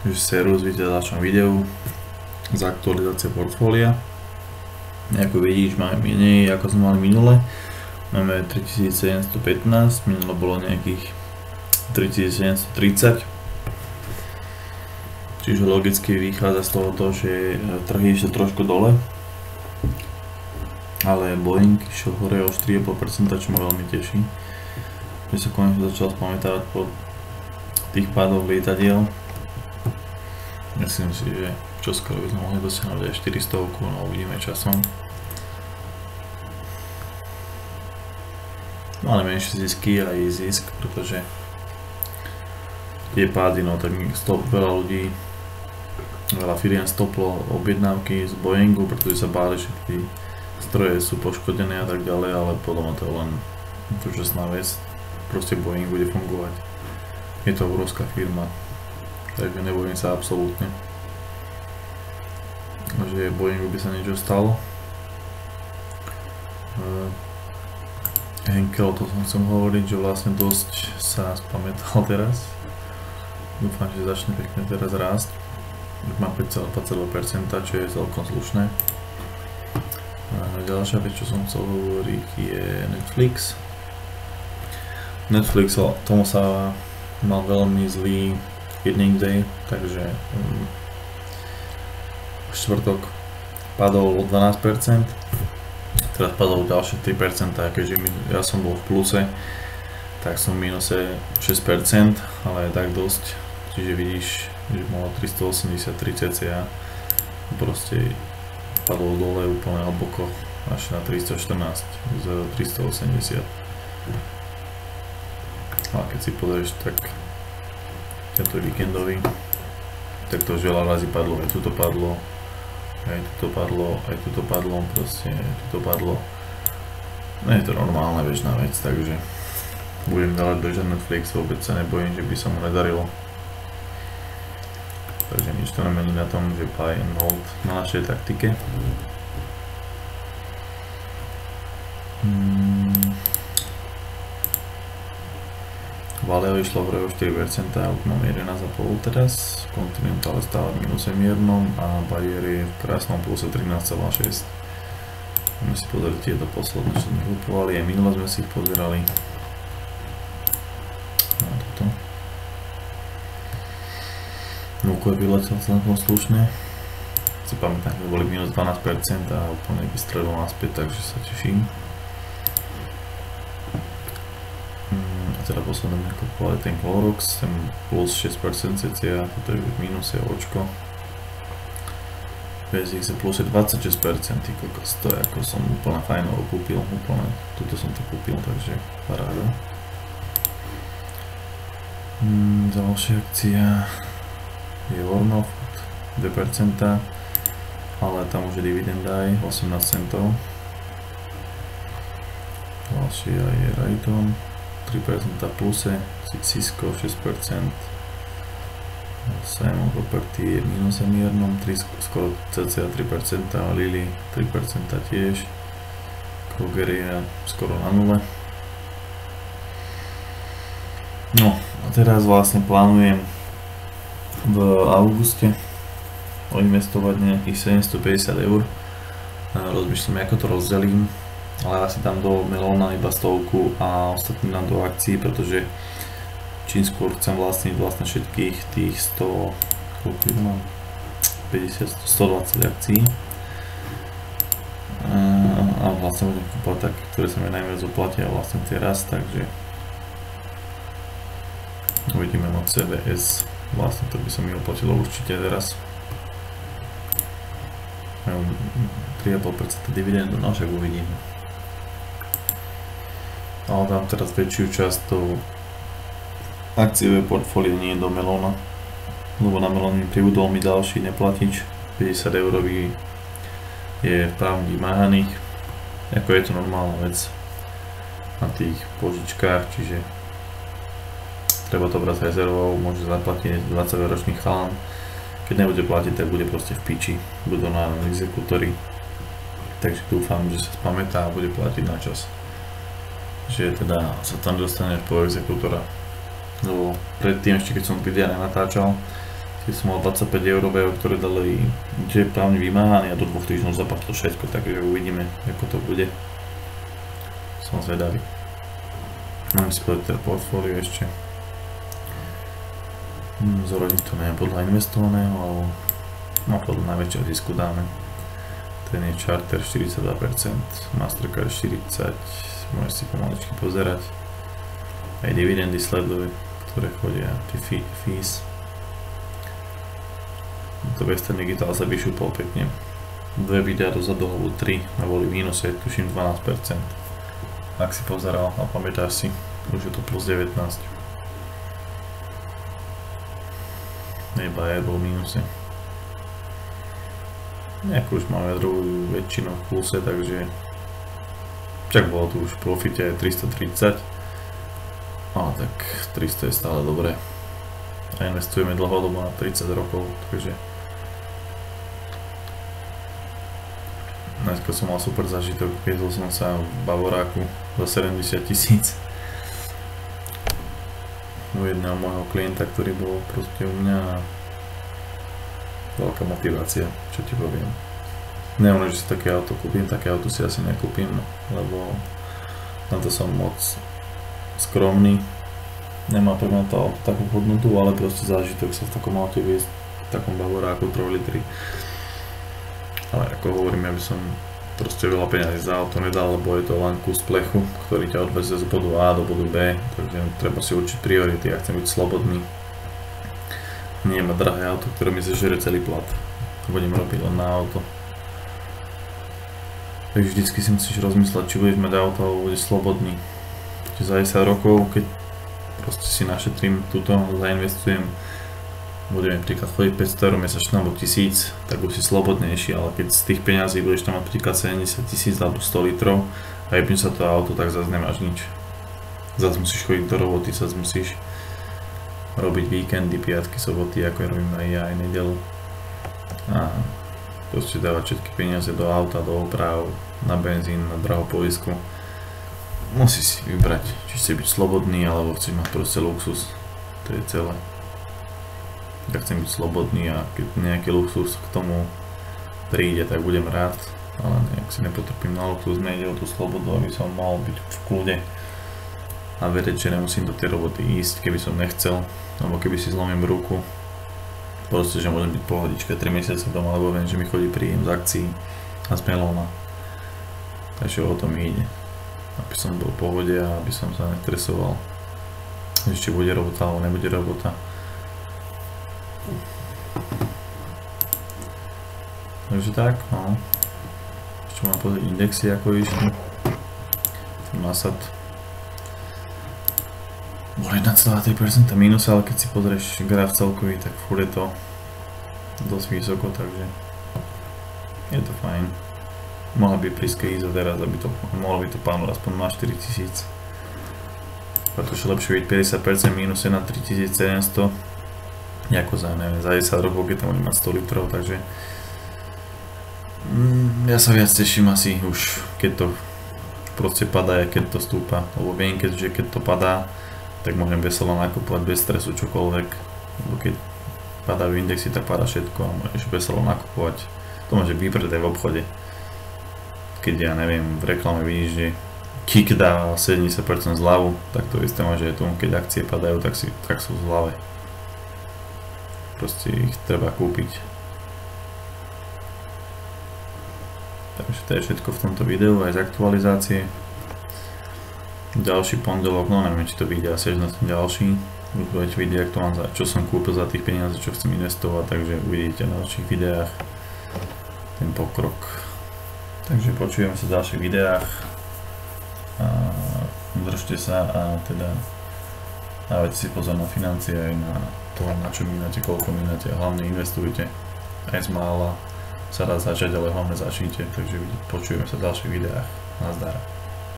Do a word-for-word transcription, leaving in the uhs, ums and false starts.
že séru z ďalšom videu z aktualizácie portfólia. Ako vidíš, máme menej ako sme mali minule. Máme tritisícsedemstopätnásť, minule bolo nejakých tritisícsedemstotridsať. Čiže logicky vychádza z toho to, že trhy išiel trošku dole. Ale Boeing išiel hore o štyri celé päť percenta, čo ma veľmi teší. Že sa konečne začal spamätávať po tých pádoch lietadiel. Myslím si, že čoskoro by sme mohli dosiahnuť aj štyristo, no uvidíme časom. Mali menšie zisky a aj zisk, pretože tie pády, no tak stop veľa ľudí, veľa firiem stoplo objednávky z Boeingu, pretože sa báli, že tí stroje sú poškodené a tak ďalej, ale podľa mňa to je len úžasná vec. Proste Boeing bude fungovať. Je to obrovská firma, takže nebojím sa absolútne, že Boeingu by sa niečo stalo. Henkel, to som chcel hovoriť, že vlastne dosť sa spamätal teraz. Dúfam, že začne pekne teraz rásť. Má päť celé dvadsaťdva percenta, čo je celkom slušné. A ďalšia vec, čo som chcel hovoriť, je Netflix. Netflix, tomu sa mal veľmi zlý earning day, takže um, štvrtok padol o dvanásť percent. Teraz padol ďalšie tri percentá, keďže ja som bol v pluse, tak som v mínuse šesť percent, ale aj tak dosť. Čiže vidíš, že malo tristoosemdesiattri cca, proste padlo dole úplne hlboko až na tristoštrnásť z tristoosemdesiat. A keď si pozrieš, tak tento víkendový, tak to už veľa razy padlo, aj tuto padlo. Aj tuto padlo, aj tuto padlo, proste tuto padlo. No je to normálna bežná vec, takže budem ďalej držať Netflix, vôbec sa nebojím, že by sa mu nedarilo. Takže nič to nemení na tom, že buy and hold na našej taktike. Hmm. Valeo išlo hore o štyri percentá, už mám jedenásť celá päť teraz, Continental stále v minuse miernom a Bayer je v krásnom pluse trinásť celá šesť. Môžeme si pozrieť tieto posledné, čo sme kupovali, aj minule sme si ich pozerali. No toto. Nuko je vyletel celkom slušne. Si pamätám, že boli minus dvanásť percent a úplne vystrelil naspäť, takže sa teším. Teda posledne sme kupovali ten Clorox, ten plus šesť percent cca, toto je v mínuse očko. bé es iks je plus dvadsaťšesť percent, ty kokos, to je ako som úplne fajnovo kúpil, úplne, tuto som to kúpil, takže paráda. Hmm, ďalšia akcia je Orno Food, dve percentá, ale tam už je dividenda aj osemnásť centov. Ďalšia je Raytheon, tri percentá pluse, Cisco šesť percent, Simon Property je v mínuse miernom, skoro cca tri percentá, Lilly tri percentá tiež, Kroger je skoro na nule. No a teraz vlastne plánujem v auguste investovať nejakých sedemstopäťdesiat eur, rozmýšľam, ako to rozdelím. Ale asi tam do melóna iba stovku a ostatní dám do akcií, pretože čím skôr chcem vlastniť vlastne všetkých tých sto, koľko mám, päťdesiat, stodvadsať akcií. A vlastne budem kúpať také, ktoré sa mi najviac oplatia vlastne teraz, takže uvidíme od cé vé es, vlastne to by sa mi oplatilo určite teraz. Majú tri celé päť percenta dividendu, no však uvidíme. Ale dám teraz väčšiu časť do akciové portfólio, nie do melóna, lebo na melón mi pribudol mi ďalší neplatič, päťdesiat eurový je právne vymáhaných, ako je to normálna vec na tých požičkách, čiže treba to brať s rezervou, môže zaplatiť dvadsaťročný chalan, keď nebude platiť, tak bude proste v piči, budú na exekútory, takže dúfam, že sa spamätá a bude platiť na čas. Že teda sa tam dostane po exekútora, lebo predtým ešte keď som video nenatáčal Keď som mal dvadsaťpäť eurového, ktoré dali, že je právne vymáhaný a do dvoch týždňov zaplatilo všetko, takže uvidíme, ako to bude. Som zvedavý. Mám si povedať teda portfólio ešte. Hmm, Zorodiť to neviem podľa investovaného, alebo no podľa najväčšieho zisku dáme. Ten je Charter štyridsaťdva percent, Mastercard štyridsať percent, môžeš si pomaličky pozerať. Aj dividendy sledujú, ktoré chodia, tie fees. To Western Digital sa vyšúpol pekne. Dve videa dozadu, alebo tri, a boli v mínuse, tuším dvanásť percent. Ak si pozeral a pamätáš si, už je to plus devätnásť. Bayer bol v mínuse. Nejako už máme druhú väčšinu v pluse, takže však bolo tu už v profite tristotridsať, ale tak tristo je stále dobré a investujeme dlhodobo na tridsať rokov, takže dneska som mal super zážitok, viezol som sa v Bavoráku za sedemdesiat tisíc u jedného môjho klienta, ktorý bol proste u mňa. Veľká motivácia, čo ti poviem. Neviem, že si také auto kúpim, také auto si asi nekúpim, lebo na to som moc skromný. Nemá pre mňa to auto takú hodnotu, ale proste zážitok sa v takom aute viesť, v takom Bavoráku tri litry. Ale ako hovorím, ja by som proste veľa peňazí za auto nedal, lebo je to len kus plechu, ktorý ťa odvezie z bodu A do bodu B, takže treba si určiť priority, ja chcem byť slobodný. Nie má drahé auto, ktoré mi zežere celý plat. Budem robiť len na auto. Takže vždycky si musíš rozmysleť, či budeš mať auto, alebo budeš slobodný. Čiže za desať rokov, keď proste si našetrím túto, zainvestujem, budeme príklad chodiť päťsto eur mesačne alebo tisíc, tak už si slobodnejší, ale keď z tých peňazí budeš tam mať príklad sedemdesiat tisíc alebo sto litrov a jebne sa to auto, tak zase nemáš nič. Zase musíš chodiť do roboty, zase musíš robiť víkendy, piatky, soboty, ako robím aj ja, aj nedelu. A proste dávať všetky peniaze do auta, do oprav, na benzín, na drahopoisku. Musíš si vybrať, či chceš byť slobodný, alebo chceš mať proste luxus. To je celé. Ja chcem byť slobodný a keď nejaký luxus k tomu príde, tak budem rád. Ale nejak si nepotrpím na luxus, nejde o tú slobodu, aby som mohol byť v kľude a vedieť, že nemusím do tej roboty ísť, keby som nechcel, alebo keby si zlomím ruku. Proste, že môžem byť pohodička tri mesiace doma, lebo viem, že mi chodí príjem z akcií a z Melona. Takže o tom ide. Aby som bol v pohode a aby som sa nestresoval, že či bude robota alebo nebude robota. Takže tak, no. Ešte mám pozrieť indexy, ako išli. Nasad bol jeden celá tri percent mínus, ale keď si pozrieš graf celkový, tak furt je to dosť vysoko, takže je to fajn. Mohla by prísť kríza teraz, aby to mohlo by to pánúť aspoň na štyritisíc. Pretože lepšie byť päťdesiat percent mínus je na tritisícsedemsto, ako za, neviem, za desať rokov, keď tam budem mať sto litrov, takže mm, ja sa viac teším asi už, keď to proste padá, keď to stúpa, lebo viem, keď, že keď to padá, tak môžem veselo nakupovať bez stresu čokoľvek, lebo keď padajú indexy, tak padá všetko a môžeš veselo nakupovať. To môže vyprieť aj v obchode. Keď ja neviem, v reklame vidíš, že Kik dá sedemdesiat percent zľavu, tak to isté môže aj tu, keď akcie padajú, tak, si, tak sú v zľave. Proste ich treba kúpiť. Takže to je všetko v tomto videu, aj z aktualizácie. Ďalší pondelok, no neviem, či to vyjde asi až na ten ďalší. Už budete vidieť, čo som kúpil za tých peniazí, čo chcem investovať, takže uvidíte na ďalších videách ten pokrok. Takže počujeme sa v ďalších videách. A držte sa a teda dávajte si pozor na financie aj na to, na čo míňate, koľko míňate a hlavne investujte. Aj z mála sa dá začať, ale hlavne začnite, takže počujeme sa v ďalších videách. Nazdar.